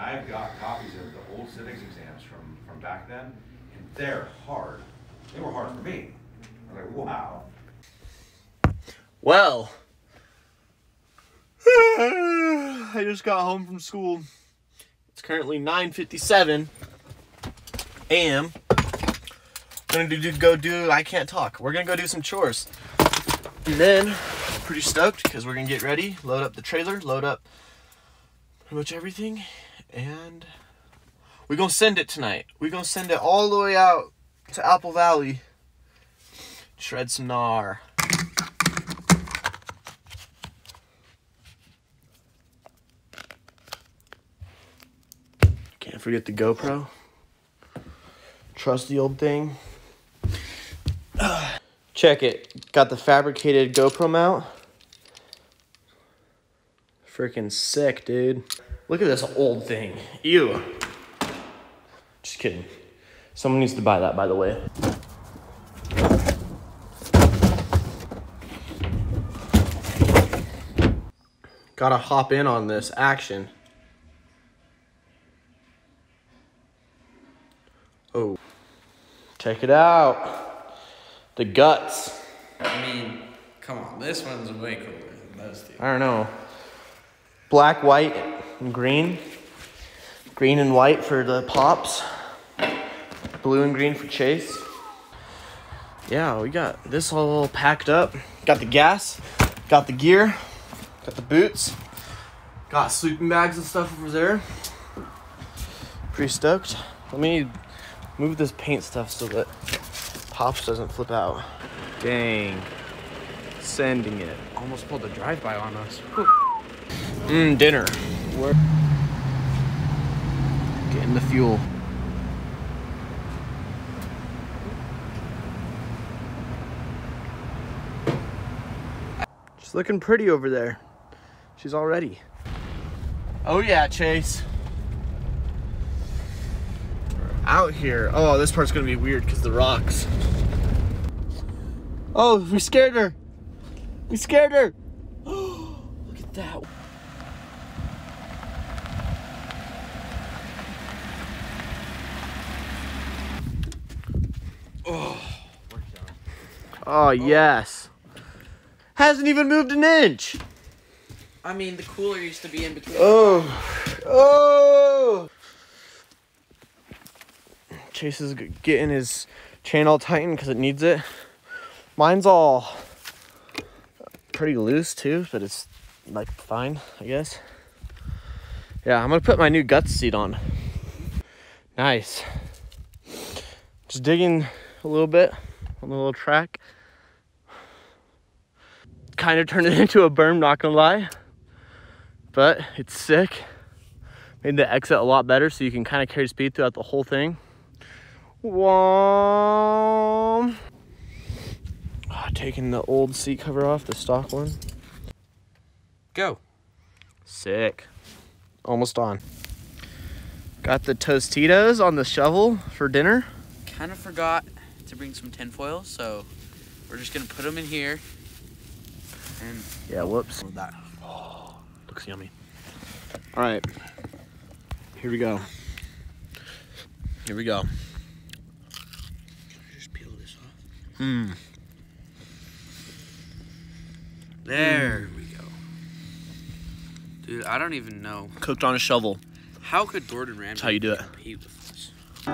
I've got copies of the old civics exams from back then, and they're hard. They were hard for me. I'm like, wow. Well, I just got home from school. It's currently 9:57 a.m. We're gonna I can't talk. We're gonna go do some chores. And then, I'm pretty stoked because we're gonna get ready, load up the trailer, load up pretty much everything, and we're gonna send it tonight. We're gonna send it all the way out to Apple Valley. Shred some gnar. Can't forget the GoPro. Trust the old thing. Check it. Got the fabricated GoPro mount. Freaking sick, dude. Look at this old thing. Ew. Just kidding. Someone needs to buy that, by the way. Gotta hop in on this action. Oh. Check it out. The guts. I mean, come on. This one's way cooler than those two. I don't know. Black, white, and green. Green and white for the pops. Blue and green for Chase. Yeah, we got this all packed up. Got the gas. Got the gear. Got the boots. Got sleeping bags and stuff over there. Pretty stoked. Let me move this paint stuff so that Pops doesn't flip out. Dang. Sending it. Almost pulled a drive-by on us. Dinner. We're getting the fuel. She's looking pretty over there. She's all ready. Oh yeah, Chase. We're out here. Oh, this part's gonna be weird because the rocks. Oh, we scared her. We scared her. Look at that. Oh, yes. Hasn't even moved an inch. I mean, the cooler used to be in between. Oh. Chase is getting his chain all tightened because it needs it. Mine's all pretty loose too, but it's like fine, I guess. Yeah, I'm gonna put my new Guts seat on. Nice. Just digging a little bit on the little track. Kind of turned it into a berm, not gonna lie. But it's sick. Made the exit a lot better so you can kind of carry speed throughout the whole thing. Whoa. Taking the old seat cover off, the stock one. Go. Sick. Almost on. Got the Tostitos on the shovel for dinner. Kind of forgot to bring some tinfoil, so we're just gonna put them in here. And yeah, whoops. That. Oh, looks yummy. All right, here we go. Here we go. Just peel this off. There we go. Dude, I don't even know. Cooked on a shovel. How could Gordon Ramsay That's how you do it. compete with this?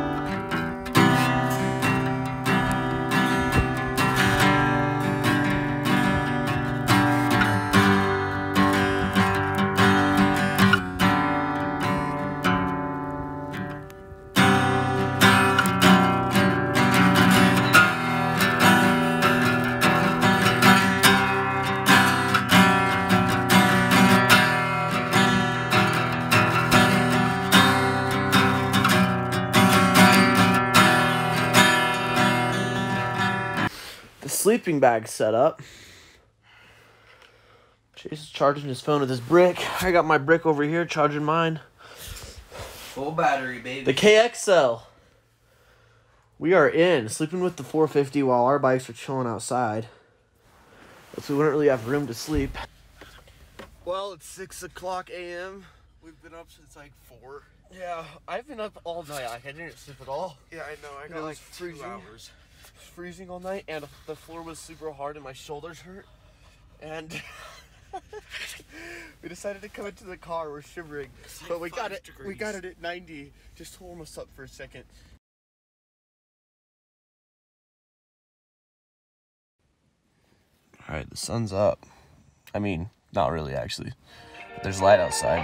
Sleeping bag set up. Chase is charging his phone with his brick. I got my brick over here charging mine. Full battery, baby. The KXL. We are in, sleeping with the 450 while our bikes are chilling outside. So we wouldn't really have room to sleep. Well, it's 6 o'clock a.m. We've been up since like 4. Yeah, I've been up all night. I didn't sleep at all. Yeah, I know. I It got was like 2 hours. It was freezing all night, and the floor was super hard, and my shoulders hurt. And we decided to come into the car. We're shivering, like but we 5 got it. We degrees. got it at 90. Just to warm us up for a second. All right, the sun's up. I mean, not really, actually. There's light outside.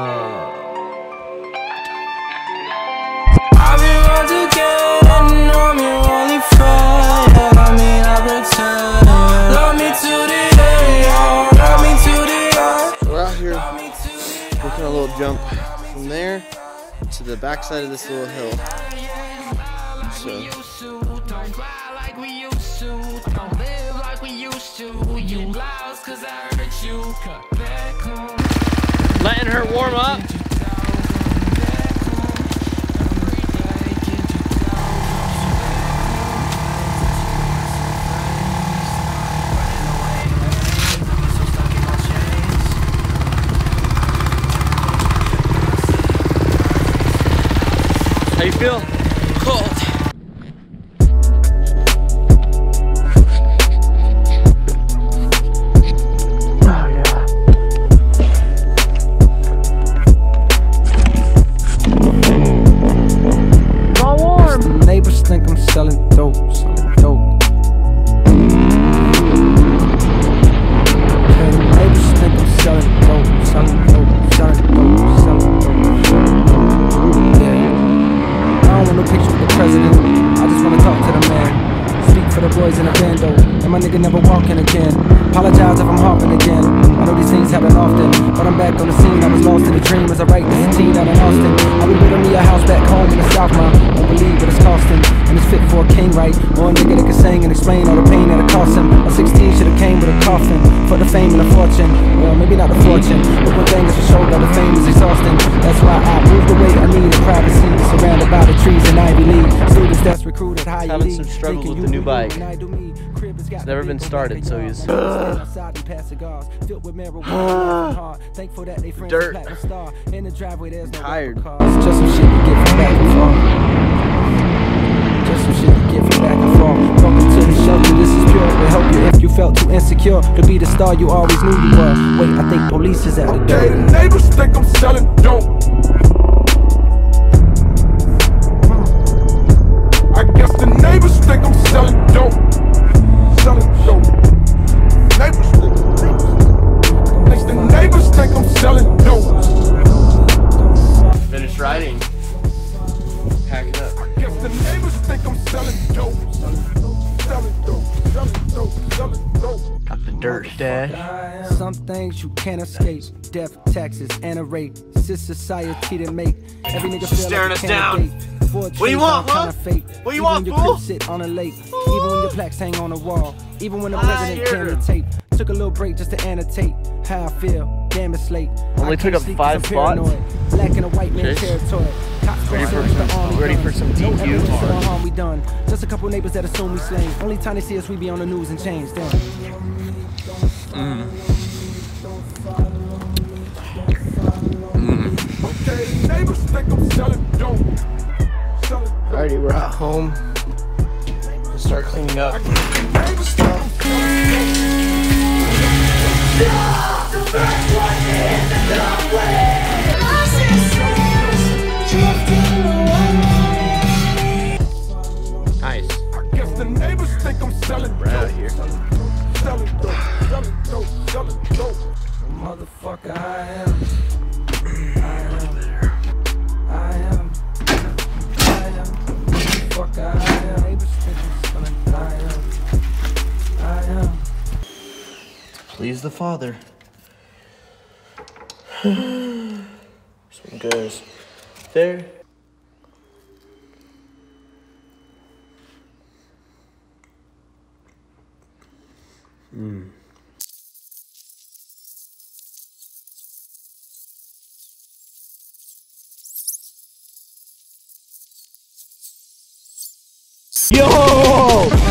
I've been once again, I'm your only friend. I mean, I pretend. Love me to the end, love me to the end. We're out here working a little jump from there to the backside of this little hill. So, Don't fly like we used to, don't live like we used to. You lost 'cause I hurt you. Cut back home. letting her warm up. How you feel? Cold. Neighbors think I'm selling dope, selling dope. Okay, neighbors think I'm selling dope, selling dope, selling dope, selling dope, selling dope. Yeah. I don't want no picture with the president. I just wanna talk to the man. Speak for the boys in the bando, and my nigga never walking again. Apologize if I'm harping again. I know these things happen often, but I'm back on the scene. I was lost in a dream as I write this teen out in Austin. I be building me a house back home in the South, ma. Won't believe what it's costing, and it's fit for a king, right? Or a nigga that can sing and explain all the pain that it cost him. A 16 should've came with a coffin for the fame and the fortune. Well, maybe not the fortune, but one thing is for sure that the fame is exhausting. That's why I moved away. I needed privacy, surrounded by the trees in Ivy League. Students that's recruited high Having some struggles with the new bike. It's never been started, so he's dirt. In the driveway, there's no tired. It's just some shit to get from back and forth. Just some shit to get from back and forth. Welcome to the shelter, this is pure. Will help you if you felt too insecure to be the star you always knew you were. Wait, I think police is at the door. Okay, the neighbors think I'm selling dope. I guess the neighbors think I'm selling dope. Selling dope. Neighbors think. The neighbors think I'm selling dope. Finished riding. Pack it up. I guess the neighbors think I'm selling dope. Selling dope. Selling dope. Selling dope. Got the dirt stash. Some things you can't escape. Death, taxes, and a rate. It's this society to make every nigga feel Staring like a us down. candidate. What do you want, huh? What do you want, Even when fool? your crib sit on a lake. Even when your plaques hang on a wall. Even when the president here. came to tape. Took a little break just to annotate how I feel. Damn, it's late. Only I took can't up sleep 'cause 5 I'm spots. paranoid. Black in a white man Chase. territory. Cops Ready for search the some- army ready for guns. some No DQ? evidence of the harm we done. Just a couple neighbors that assume we slain. Only time they see us, we be on the news and change. Damn. Okay, the neighbors think I'm selling dope. Selling dope. Alrighty, we're at home. We'll start cleaning up. Neighbors think I'm selling dope. Nice. I guess the neighbors think I'm selling We're out dope. here. Selling dope. Selling dope. Selling dope. Motherfucker, I am. I am. I am. I am. Motherfucker, I am. Neighbors think I'm selling. I am. I am. Please the Father. This one goes there. Yo!